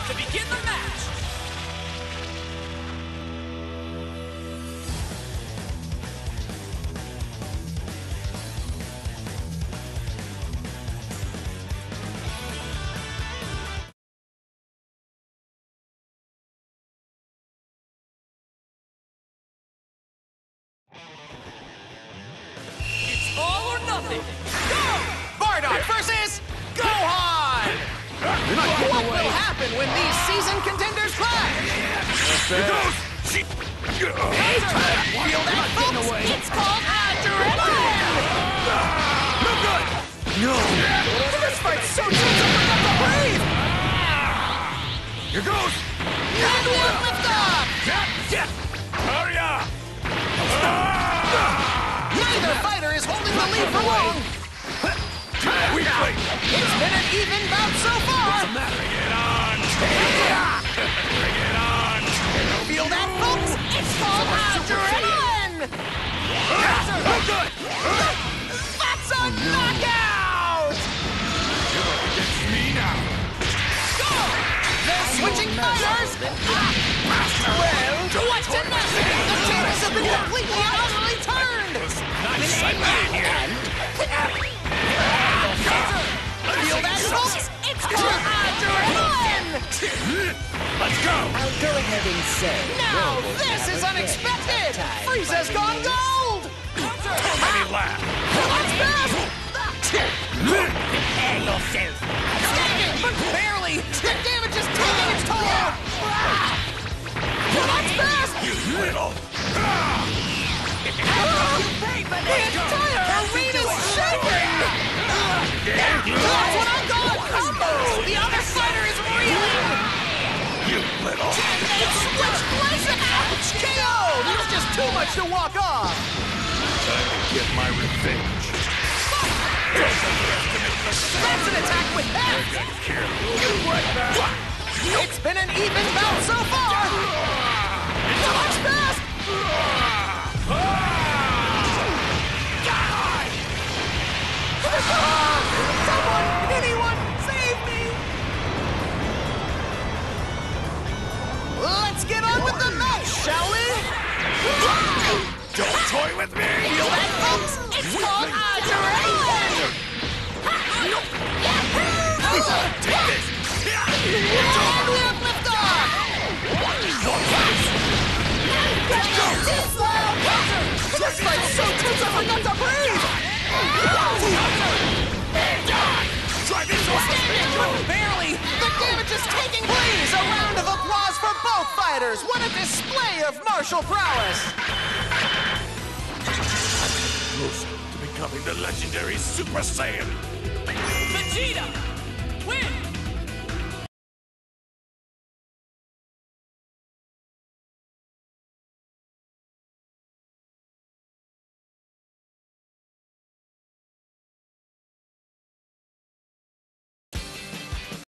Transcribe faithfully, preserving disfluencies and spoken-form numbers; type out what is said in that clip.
to begin the match. It's all or nothing. Go! Bardock versus Gohan! What will happen when these season contenders clash? Here goes! Feel that, folks? It's called adrenaline! No good! No! This fight's so tense, I forgot to breathe! Here goes! And we'll lift off! Hurry up! Neither fighter is holding the lead for long! Weakly! It's been an even bout so far! Bring it on! Bring it on! Feel that, folks? It's called adrenaline! No good! That's a knockout! You're up against me now! They're switching fighters! Well, what's to next? The tables have been completely and utterly turned! Nice man here! Feel that, folks? It's called adrenaline! Let's go! Go ahead and say. Now, this is unexpected! Frieza's gone gold! Too many laughs! What's best? Prepare yourself. Staying, but barely! The damage is taking its toll! What's best? You little! The entire arena's shaking! That's what I call a combo! The other fighter is reeling! You little! It's switched places! Ouch! K O! There's just too much to walk off! Time to get my revenge! That's an attack with that! It's been an even bout so far! What's best? Someone! Anyone! Save me! Let's get on with the match, shall we? Don't toy with me! Feel that, folks? It's called adrenaline! Take this! And we'll lift off! This fight's so tense I forgot to breathe! Try this Standing, one! but barely! The damage is taking place! A round of applause for both fighters! What a display of martial prowess! Close to becoming the legendary Super Saiyan! Vegeta!